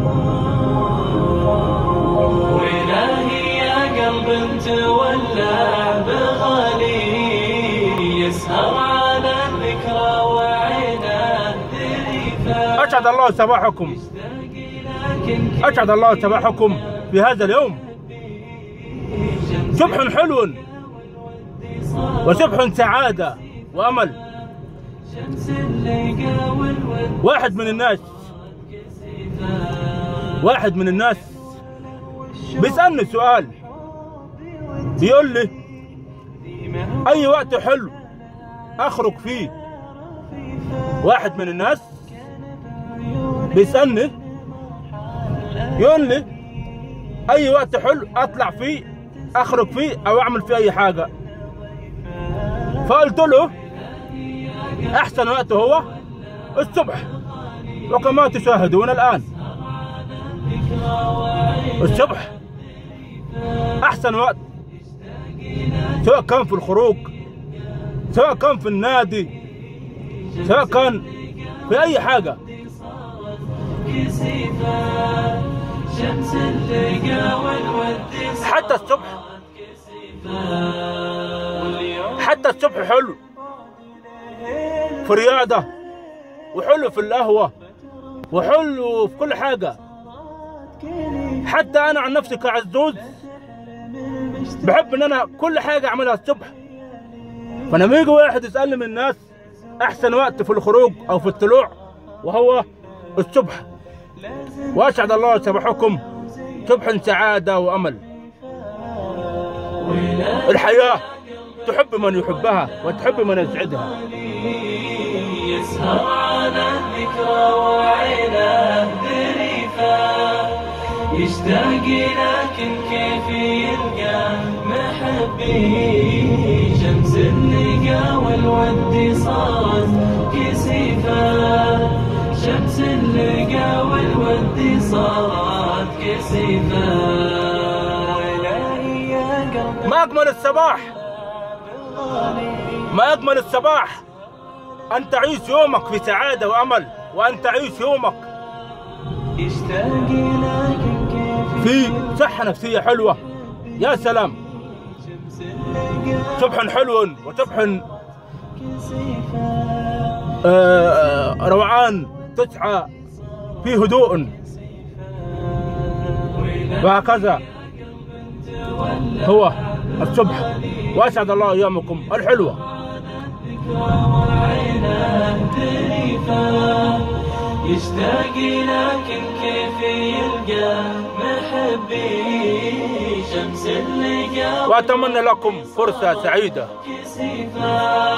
وإلهي يا قلب تولع بغالي يسهر على الذكرى وعينه ذريفة. أسعد الله صباحكم، أسعد الله صباحكم في هذا اليوم. صبح حلو وصبح سعادة وأمل. واحد من الناس بيسألني سؤال، بيقول لي أي وقت حلو أخرج فيه؟ واحد من الناس بيسألني يقول لي أي وقت حلو أطلع فيه أخرج فيه أو أعمل فيه أي حاجة. فقلت له أحسن وقت هو الصبح، وكما تشاهدون الآن الصبح أحسن وقت، سواء كان في الخروج، سواء كان في النادي، سواء كان في أي حاجة. حتى الصبح حلو في رياضة، وحلو في القهوة، وحلو في كل حاجة. حتى أنا عن نفسي كعزوز بحب إن أنا كل حاجة أعملها الصبح. فلما يجي واحد يسألني من الناس أحسن وقت في الخروج أو في الطلوع، وهو الصبح. وأسعد الله صباحكم صبح سعادة وأمل. الحياة تحب من يحبها وتحب من يسعدها. يسهر على الذكرى وعينه ذريفة، يشتاق لكن كيف يلقى محبي. شمس اللقا والود صارت كسيفة، شمس اللقا والود صارت كسيفة. ما أجمل الصباح، ما أجمل الصباح أن تعيش يومك في سعادة وأمل، وأن تعيش يومك في صحة نفسية حلوة. يا سلام، صبح حلو وصبح روعان، تصحى في هدوء، وهكذا هو الصبح. وأسعد الله أيامكم الحلوة. يشتاق لكن كيف يلقى محبي. شمس اللقا وأتمنى لكم فرصة سعيدة.